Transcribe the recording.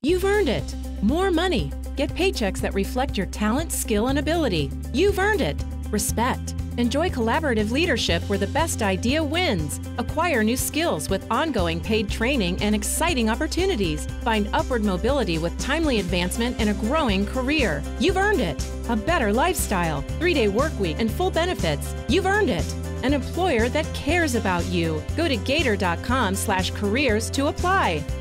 You've earned it. More money. Get paychecks that reflect your talent, skill, and ability. You've earned it. Respect. Enjoy collaborative leadership where the best idea wins. Acquire new skills with ongoing paid training and exciting opportunities. Find upward mobility with timely advancement and a growing career. You've earned it. A better lifestyle, 3-day work week, and full benefits. You've earned it. An employer that cares about you. Go to Geater.com/careers to apply.